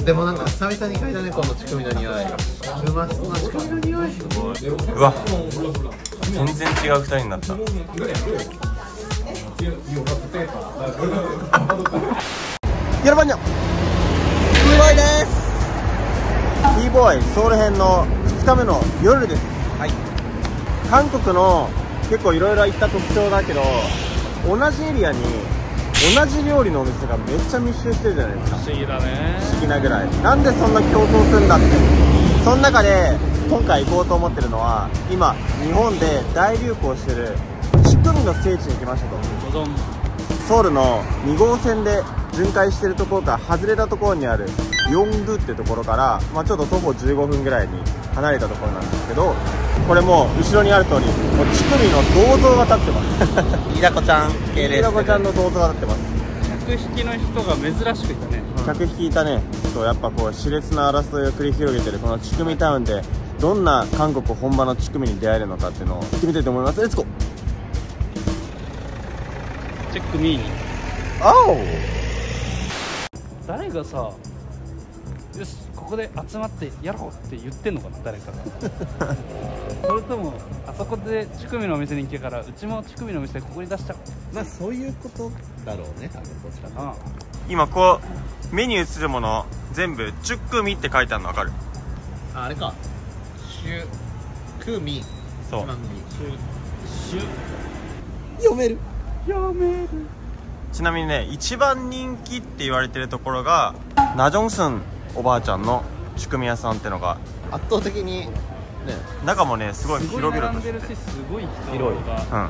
でもなんか久々に嗅いだね、この乳首の匂い。うまそうな乳首の匂い。 うわ、全然違う2人になった。 やるばんにゃ、Tボーイです。 Tボーイソウル編の2日目の夜です。はい、韓国の結構いろいろ行った特徴だけど、同じエリアに同じ料理のお店がめっちゃ密集してるじゃないですか。 不思議だね。 不思議なぐらい。なんでそんな競争するんだって。その中で今回行こうと思ってるのは、今日本で大流行してるチュクミの聖地に来ましたと。ソウルの2号線で巡回してるところから外れたところにあるヨングっていうところから、ちょっと徒歩15分ぐらいに離れたところなんですけど、これもう後ろにある通り、もうチュクミの銅像が立ってますイラコちゃん系列、イラコちゃんの銅像が立ってます。 客引きの人が珍しくいたね。 客引きいたね。やっぱこう熾烈な争いを繰り広げてるこのチュクミタウンで、どんな韓国本場のチュクミに出会えるのかっていうのを行ってみたいと思います。レッツゴー。 チェックミーにおう、 誰がさ、よしここで集まってやろうって言ってんのかな、誰かがそれともあそこで乳首のお店に行けから、うちも乳首のお店ここに出しちゃおう。 そういうことだろうね、多分こっちかな。 今こうメニュー映るもの全部チュックミって書いてあるの分かる？ あれか、シュクミ。 そう、 シュ読める。 ちなみにね、一番人気って言われてるところがナジョンスンおばあちゃんのチュクミ屋さんってのが圧倒的にね、 中もねすごい広々としてて、 すごい人広い。 が、はい、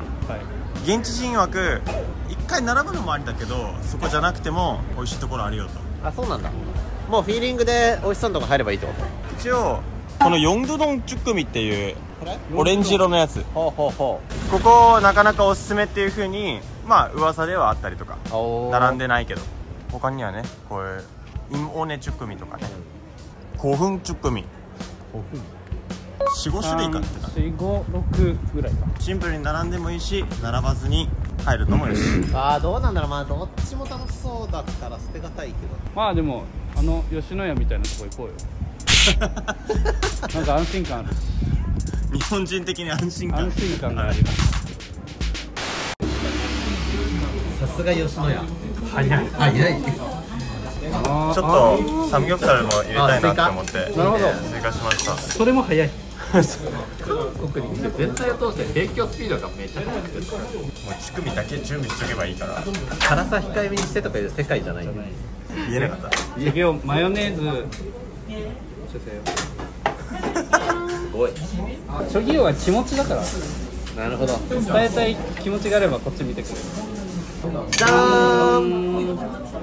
現地人枠一回並ぶのもありだけど、そこじゃなくても美味しいところあるよと。 あ、そうなんだ。もうフィーリングで美味しそうなとこ入ればいいってこと。 一応このヨンドドンチュクミっていうオレンジ色のやつ、 ほうほうほここなかなかおすすめっていう風に噂ではあったりとか、 う。 並んでないけど、他にはねこういうインオネチュクミとかね、古墳チュクミ、4、5種類かってな。 4、5、6ぐらいか。 シンプルに並んでもいいし、並ばずに入るのもいいしああ、どうなんだろう。どっちも楽しそうだったら捨てがたいけど。 でも吉野家みたいなとこ行こうよなんか安心感ある。 日本人的に安心感がある。 さすが吉野家。 早い。 ちょっとサムギョプサルも入れたいなって思って、 なるほど、 追加しました。 それも早い。 韓国に来て全体を通して提供スピードがめっちゃ速くて、 もう乳首だけ準備しとけばいいから。 辛さ控えめにしてとかいう世界じゃない。 言えなかった。 次をマヨネーズ。 すごい。 諸義は気持ちだから。 なるほど。 伝えたい気持ちがあればこっち見てくれる。 じゃーん。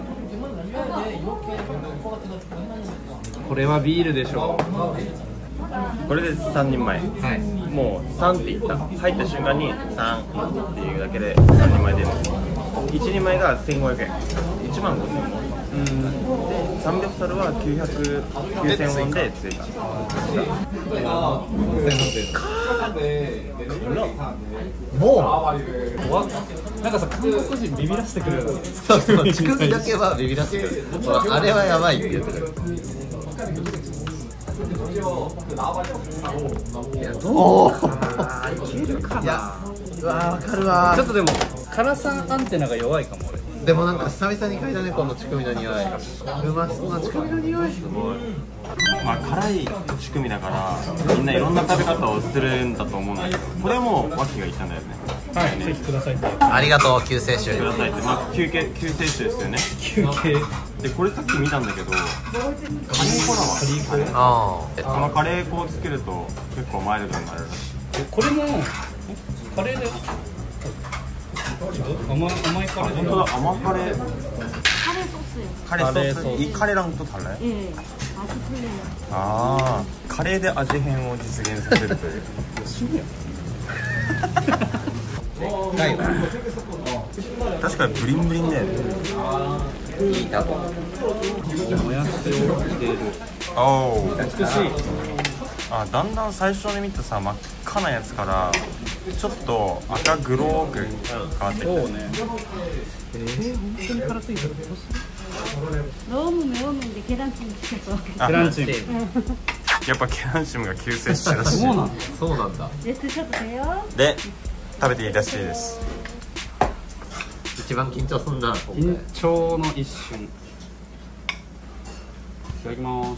これはビールでしょこれで3人前。 はい。 もう3って言った。入った瞬間に3っていうだけで3人前出る。1人前が1500円。1万5000円。で、サムギョプサルは9000ウォンで追加。 もう。なんかさ、韓国人ビビらせてくれる。 そう、乳首だけはビビらせてくる。あれはやばいって言ってくる。おお。いけるかな。いや、うわー、わかるわ。 ちょっとでも辛さアンテナが弱いかも俺。 でもなんか久々に嗅いだね、この乳首の匂い。うまそうな乳首の匂い。すごい。 辛い乳首だからみんないろんな食べ方をするんだと思うんだけど、これも脇が言ったんだよね。 はい、ぜひくださいって。 ありがとう、救世主。 くださいって、救世主ですよね。 休憩で、これさっき見たんだけど、カレー粉だわ。 ああ。 このカレー粉をつけると結構マイルドになるらしい。 これもカレーで甘いカレー。 本当だ、甘カレー。カレーソース。이 카레랑 또 달라요? 예, 아주 틀려요. 아, 카레 대味変を実現させるという。確かにブリンブリンだよね。 いいなと。 もやしを入れる。 おお。 美しい。 あ、だんだん最初に見たさ真っ赤なやつからちょっと赤黒く変わってきて。 そうね。本当に辛すぎたらどうする？ ロームメオムンでケランチンつけたわけ。 ケランチン。 やっぱケランチムが救世主らしい。 そうなんそうなんだ。 で、ツーショットだよ。 で食べていいらしいです。 一番緊張すんな。 緊張の一瞬。いただきます。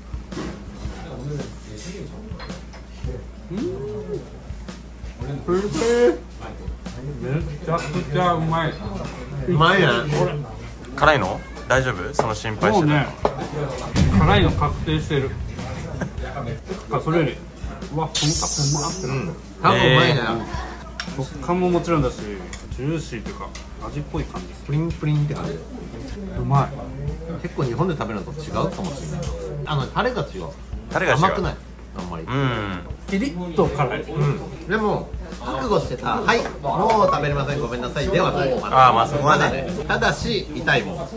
めちゃくちゃうまい。 うまいな。 辛いの？大丈夫？その心配してた。 もうね、辛いの確定してる。あ、それより、うわ、とんかつうまっ。 多分うまいな。 食感ももちろんだし、ジューシーというか味っぽい感じです。 プリンプリンって感じ。 うまい。 結構日本で食べるのと違うかもしれない。タレが違う。 タレが違う。 甘くない。あんまり。 キリッと辛い。 でも覚悟してた。はい、もう食べれません。ごめんなさい。ではない。 ああ、まあそこはね。 ただし痛いもん。や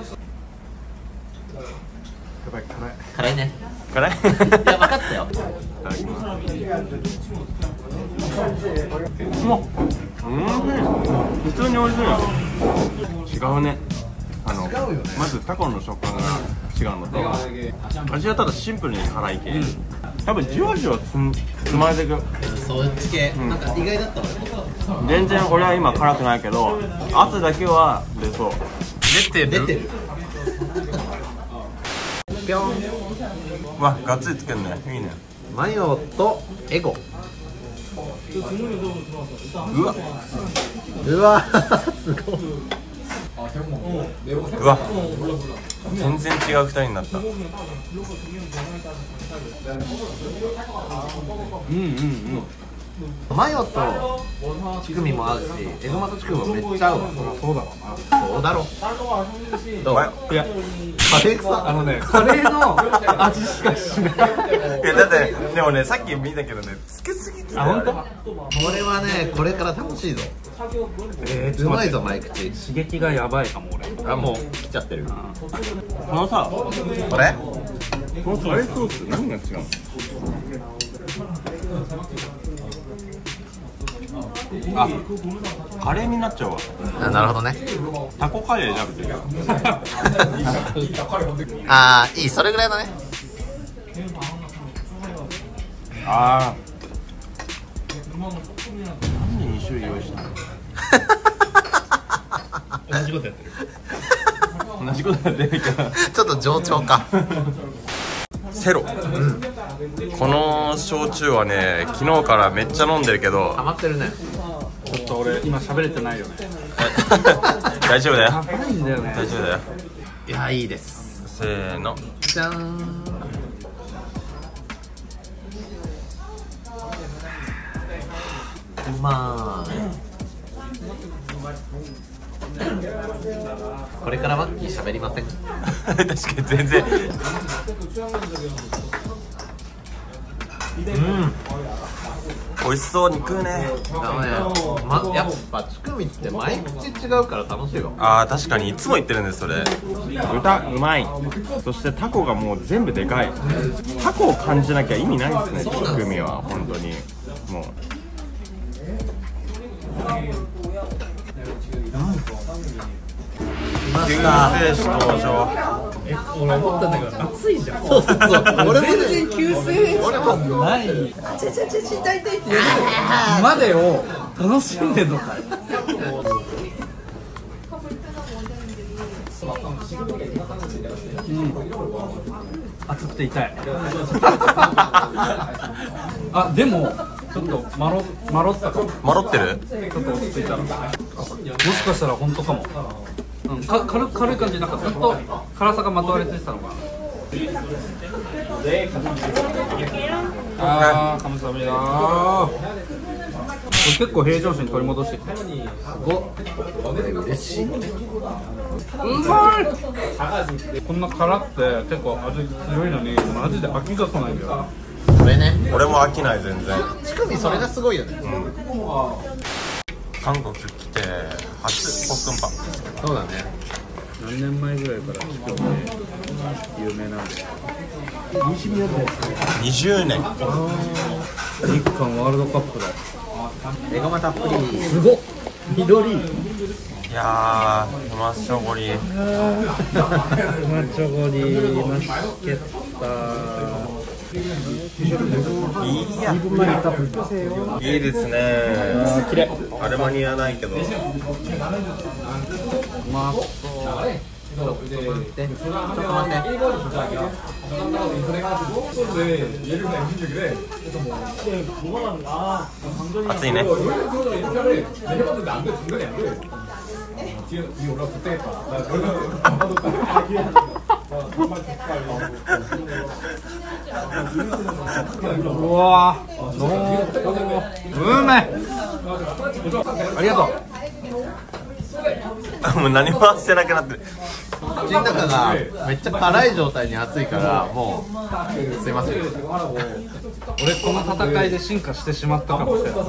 ばい、辛いね。 辛い？ いや、分かったよ。 普通に美味しい。違うね。まずタコの食感が違うのと、味はただシンプルに辛い系。多分じわじわつまれてく。 そっち系。なんか意外だったわ。 全然俺は今辛くないけど、汗だけは出そう。出てる。 ぴょん。 うわ、がっつりつけるね。いいね。 マヨとエゴ。 うわうわすごい。 うわ、全然違う2人になった。 マヨとチクミも合うし、エゴマとチクミもめっちゃ合うわ。 そうだろうな。 そうだろ。どう？ いや、 カレー臭。 カレーの味しかしない。 いやだってでもね、さっき見たけどね、つけすぎてたよ。 あ、本当？ これはね、これから楽しいぞ。うまいぞ、マイクチ。 刺激がやばいかも俺。 あ、もう来ちゃってる。 このさ、 これ？ このカレーソース何が違うの？あ、カレーになっちゃうわ。 なるほどね。 タコカレー食べてるよ。 あー、いい、それぐらいだね。 あー、なんで2種類用意したの？ 同じことやってる。 同じことやってるけどちょっと上調か。 セロ、この焼酎はね、昨日からめっちゃ飲んでるけどハマってるね。 ちょっと俺今喋れてないよね。 大丈夫だよ。 やばいんだよね。 大丈夫だよ。 いや、いいです。 せーの。 じゃーん。うまーい。これからマッキー喋りません。 確かに全然。美味しそうに食うね。 やっぱチクミって毎口違うから楽しいわ。 あー、確かにいつも言ってるんですそれ。豚うまい。そしてタコがもう全部でかい。タコを感じなきゃ意味ないですね、チクミは本当にもう。救世主登場。 俺思ったんだけど暑いじゃん。 そうそうそう。俺もね、 全然救世主ない。痛いってまでを楽しんでんのかい。暑くて痛い。あ、でもちょっとまろったかも。 まろってる？ ちょっと落ち着いたら、もしかしたら本当かも。軽い感じ、なんかずっと辛さがまとわりついてたのかな。あー、カムサハムニダ。これ結構平常心取り戻してきて。すごっ。嬉しい。うまい。こんな辛くて結構味強いのにマジで飽きが来ないんだよ。 これね。 俺も飽きない全然。 チクミそれがすごいよね。 韓国来て初ポックンパン。 そうだね。 何年前ぐらいから今日ね有名なんで。 20年。 日韓ワールドカップだ。 エゴマたっぷり。 すごっ。緑。 いやー、うましょごり。 うまちょごりマシケッタいいや。いいですね。 綺麗。 アルマニアないけど。 うまそう。 ちょっと待って。 熱いね。 うわー、うめえ。ありがとう。 もう何もしてなくなってる。 口の中がめっちゃ辛い状態に熱いからもうすいません。 俺この戦いで進化してしまったかもしれない。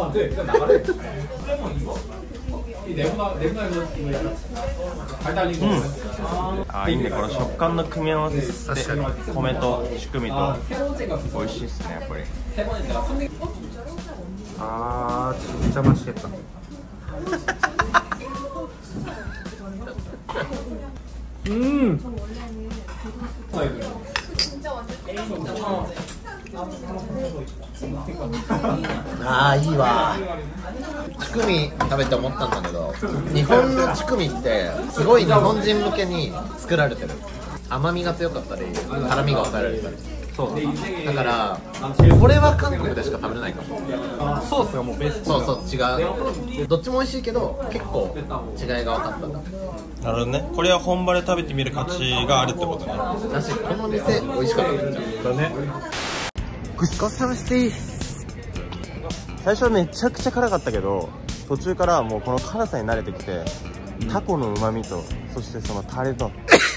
あ、いいね、この食感の組み合わせで米とチュクミと美味しいっすね、やっぱり。 あー、めっちゃマシケッタ。 あーいいわ。チュクミ食べて思ったんだけど、日本のチュクミってすごい日本人向けに作られてる。甘みが強かったり辛みが抑えられたり、そうだからこれは韓国でしか食べれないかも。 ソースがもうベース。 そうそう違う。どっちも美味しいけど結構違いが分かったんだ。 なるほどね。これは本場で食べてみる価値があるってことね。 だしこの店美味しかっためっちゃ。だね。 ごちそうさまでした。最初はめちゃくちゃ辛かったけど、途中からもうこの辛さに慣れてきて、タコの旨味と、そしてそのタレと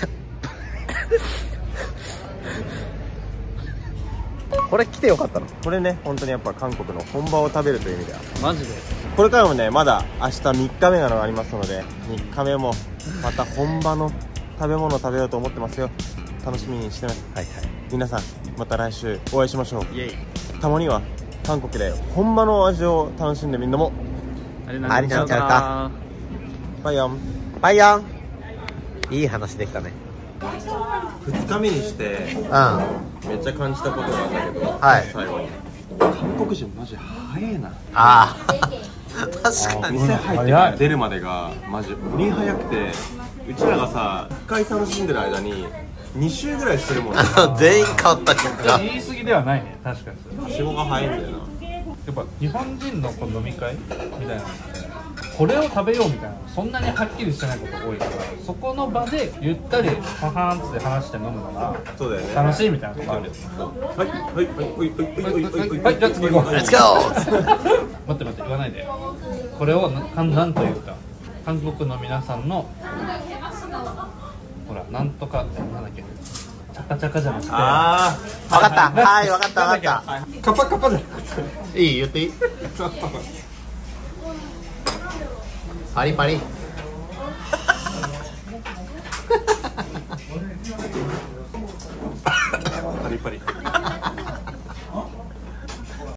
これ来てよかったの。これね、本当にやっぱ韓国の本場を食べるという意味ではマジで。 これからもね、まだ明日3日目がありますので、3日目もまた本場の食べ物を食べようと思ってますよ。楽しみにしてます。はいはい。皆さんまた来週お会いしましょう。イエイ。たまには韓国で本場の味を楽しんでみるのもありなんちゃうか。バイヨンバイヨン。いい話できたね。 2日目にしてうん。 めっちゃ感じたことがあったけど、 はい。 最後に韓国人マジ早いな。 ああ確かに店入ってから出るまでがマジ鬼早くて、うちらがさ1回楽しんでる間に2週ぐらいしてるもんね。 全員変わった結果。 言い過ぎではないね、確かに。 はしごが早いんだよな。 やっぱ日本人のこう飲み会みたいなのってこれを食べようみたいなそんなにはっきりしてないこと多いから、そこの場でゆったりパハーンって話して飲むのがそうだよね。 楽しいみたいなとこあるよ。 はいはいはいはいはい、じゃあ次行こう。 レッツゴー。 待って言わないで。これをなんというか韓国の皆さんのほらなんとかなんだっけ、チャカチャカじゃなくて、 あわかった。はい、わかったわかった。 カパカパじゃなくていい言っていい？パリパリ。